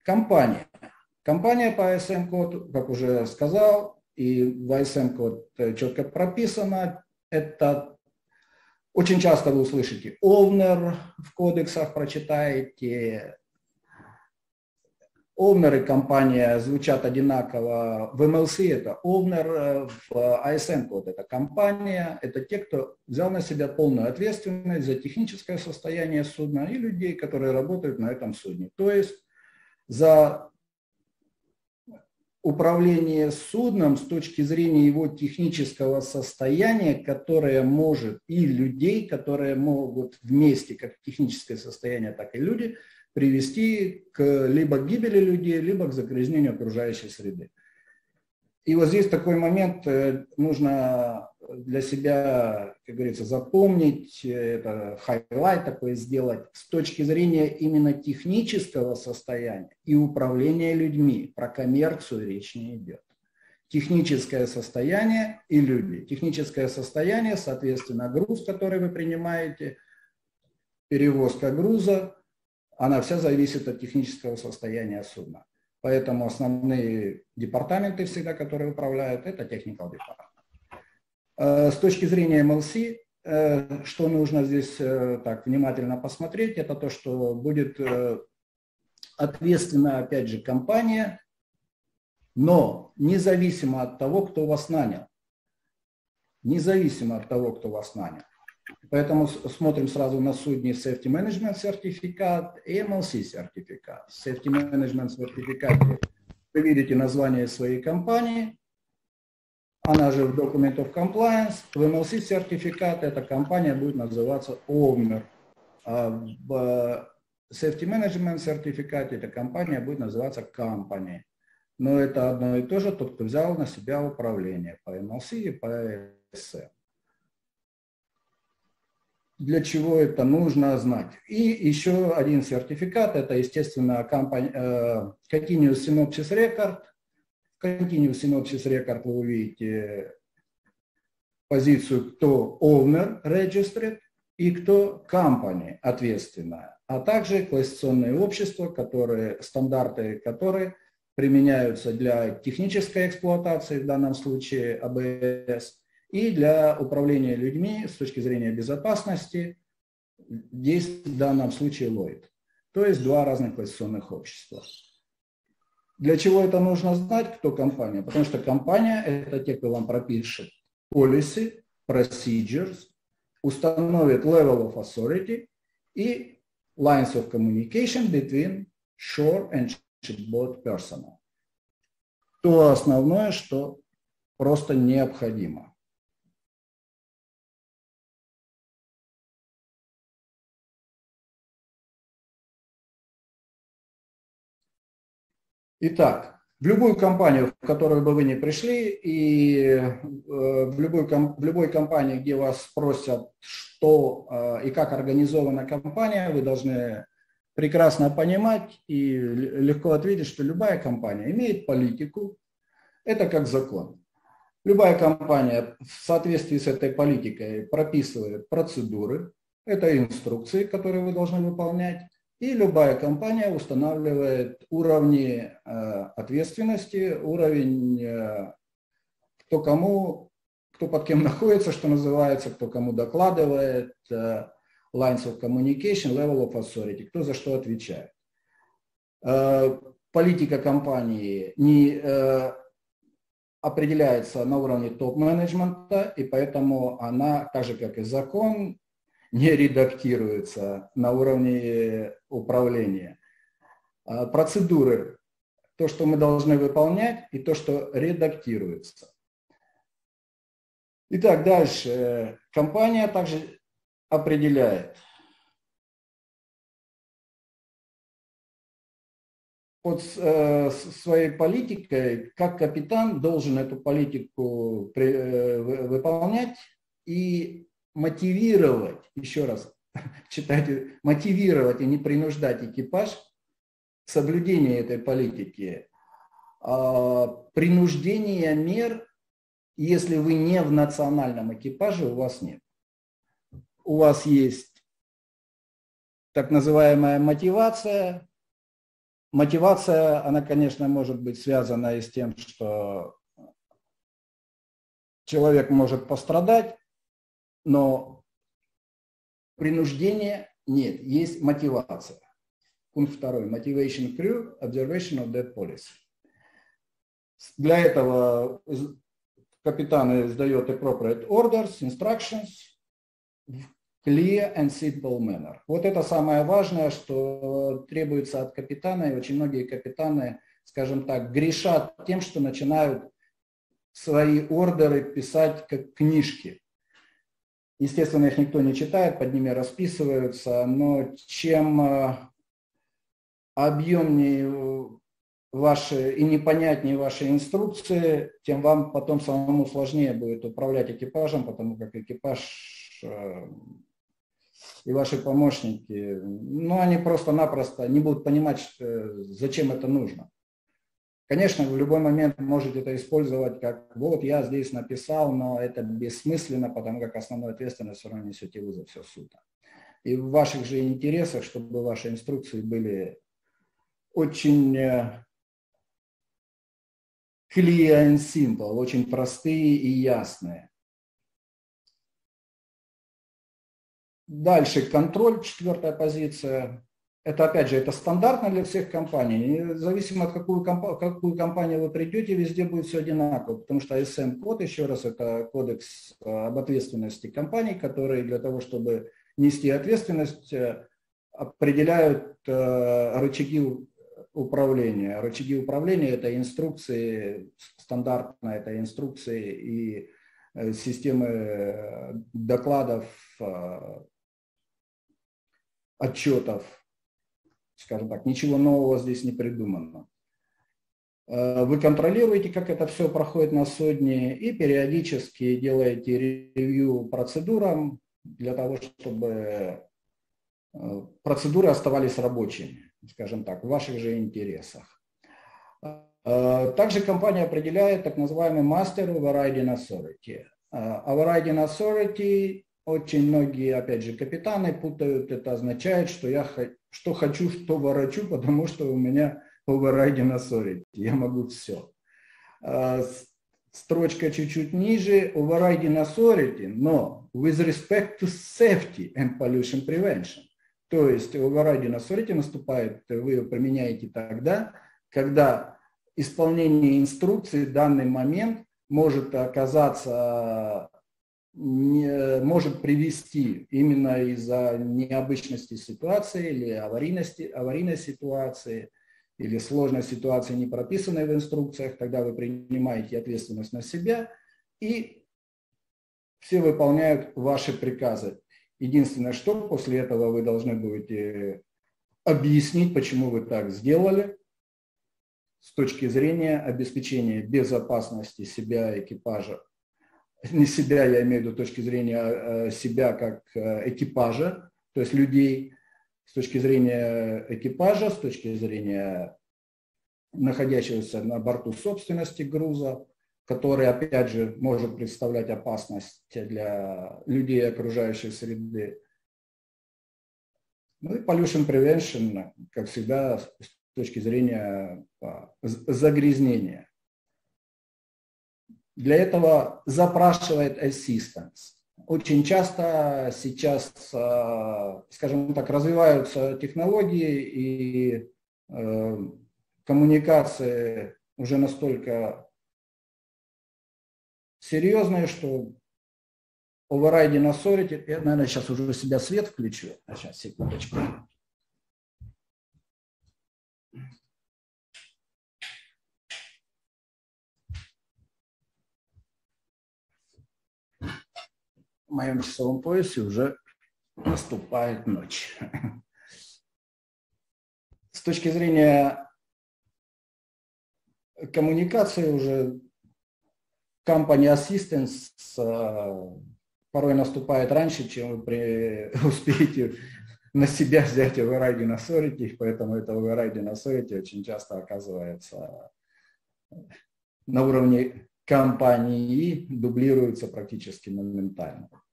Компания. Компания по ISM-коду, как уже сказал, и в ISM-код четко прописано, это очень часто вы услышите owner в кодексах, прочитаете. Owner и компания звучат одинаково. В MLC это owner, в ISM-код это компания. Это те, кто взял на себя полную ответственность за техническое состояние судна и людей, которые работают на этом судне. То есть за управление судном с точки зрения его технического состояния, которое может, и людей, которые могут вместе, как техническое состояние, так и люди, привести либо к гибели людей, либо к загрязнению окружающей среды. И вот здесь такой момент нужно для себя, как говорится, запомнить, это хайлайт такой сделать, с точки зрения именно технического состояния и управления людьми. Про коммерцию речь не идет. Техническое состояние и люди. Техническое состояние, соответственно, груз, который вы принимаете, перевозка груза, она вся зависит от технического состояния судна. Поэтому основные департаменты всегда, которые управляют, это technical department. С точки зрения MLC, что нужно здесь так внимательно посмотреть, это то, что будет ответственна, опять же, компания, но независимо от того, кто вас нанял. Независимо от того, кто вас нанял. Поэтому смотрим сразу на судне Safety Management сертификат и MLC сертификат. В Safety Management сертификате вы видите название своей компании, она же в Document of Compliance. В MLC сертификат эта компания будет называться Owner. А в Safety Management сертификате эта компания будет называться Company. Но это одно и то же, тот, кто взял на себя управление по MLC и по ISM. Для чего это нужно знать. И еще один сертификат, это, естественно, Continuous Synopsis Record. В Continuous Synopsis Record вы увидите позицию, кто Owner Registered и кто Company ответственная, а также классификационные общества, стандарты которые применяются для технической эксплуатации, в данном случае АБС, и для управления людьми с точки зрения безопасности, здесь в данном случае Lloyd. То есть два разных классификационных общества. Для чего это нужно знать, кто компания? Потому что компания – это те, кто вам пропишет policy, procedures, установит level of authority и lines of communication between shore and shipboard personnel. То основное, что просто необходимо. Итак, в любую компанию, в которую бы вы ни пришли, и в любой компании, где вас спросят, что и как организована компания, вы должны прекрасно понимать и легко ответить, что любая компания имеет политику, это как закон. Любая компания в соответствии с этой политикой прописывает процедуры, это инструкции, которые вы должны выполнять. И любая компания устанавливает уровни ответственности, уровень, кто под кем находится, что называется, кто кому докладывает, lines of communication, level of authority, кто за что отвечает. Политика компании не определяется на уровне топ-менеджмента, и поэтому она, так же как и закон, не редактируется на уровне управления. Процедуры, то, что мы должны выполнять, и то, что редактируется. Итак, дальше. Компания также определяет под своей политикой, как капитан должен эту политику выполнять и мотивировать, еще раз читайте, мотивировать и не принуждать экипаж к соблюдению этой политики. Принуждения мер, если вы не в национальном экипаже, у вас нет. У вас есть так называемая мотивация, мотивация, она, конечно, может быть связана и с тем, что человек может пострадать, но принуждения нет, есть мотивация. Пункт 2. Motivation crew, observation of that policy. Для этого капитан издает appropriate orders, instructions в clear and simple manner. Вот это самое важное, что требуется от капитана, и очень многие капитаны, скажем так, грешат тем, что начинают свои ордеры писать как книжки. Естественно, их никто не читает, под ними расписываются, но чем объемнее ваши и непонятнее ваши инструкции, тем вам потом самому сложнее будет управлять экипажем, потому как экипаж и ваши помощники, ну, они просто-напросто не будут понимать, зачем это нужно. Конечно, в любой момент можете это использовать как вот я здесь написал, но это бессмысленно, потому как основную ответственность все равно несете вы за все судно. И в ваших же интересах, чтобы ваши инструкции были очень clear and simple, очень простые и ясные. Дальше контроль, 4-я позиция. Это, опять же, это стандартно для всех компаний. Независимо от какую компанию вы придете, везде будет все одинаково. Потому что ISM-код, еще раз, это кодекс об ответственности компаний, которые для того, чтобы нести ответственность, определяют рычаги управления. Рычаги управления – это инструкции, стандартно это инструкции и системы докладов, отчетов. Скажем так, ничего нового здесь не придумано. Вы контролируете, как это все проходит на судне, и периодически делаете ревью процедурам для того, чтобы процедуры оставались рабочими, скажем так, в ваших же интересах. Также компания определяет так называемый Master Overriding Authority. Overriding Authority, очень многие, опять же, капитаны путают, это означает, что я что хочу, что ворочу, потому что у меня Overriding Authority, я могу все. Строчка чуть-чуть ниже, Overriding Authority, но with respect to safety and pollution prevention. То есть Overriding Authority наступает, вы его применяете тогда, когда исполнение инструкции в данный момент может оказаться, может привести именно из-за необычности ситуации или аварийной ситуации, или сложной ситуации, не прописанной в инструкциях, тогда вы принимаете ответственность на себя, и все выполняют ваши приказы. Единственное, что после этого вы должны будете объяснить, почему вы так сделали, с точки зрения обеспечения безопасности себя, экипажа. Не себя, я имею в виду с точки зрения себя как экипажа, то есть людей, с точки зрения экипажа, с точки зрения находящегося на борту собственности груза, который, опять же, может представлять опасность для людей окружающей среды. Ну и pollution prevention, как всегда, с точки зрения загрязнения. Для этого запрашивает assistance. Очень часто сейчас, скажем так, развиваются технологии и коммуникации уже настолько серьезные, что Overriding Authority, я, наверное, сейчас уже у себя свет включу. Сейчас, секундочку. В моем часовом поясе уже наступает ночь. С точки зрения коммуникации уже company assistance порой наступает раньше, чем вы успеете на себя взять Overriding Authority, поэтому это Overriding Authority очень часто оказывается на уровне компании, дублируется практически моментально.